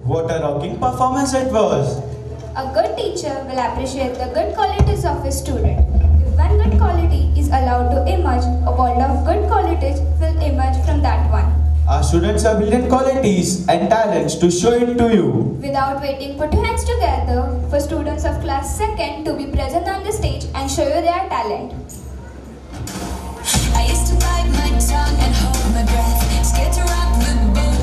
What a rocking performance it was! A good teacher will appreciate the good qualities of his student. If one good quality is allowed to emerge, a world of good qualities will emerge from that one. Our students have brilliant qualities and talents to show it to you. Without waiting, put your hands together for students of class 2nd to be present on the stage and show you their talent. I used to bite my tongue and hold my breath, scared to rock the boat.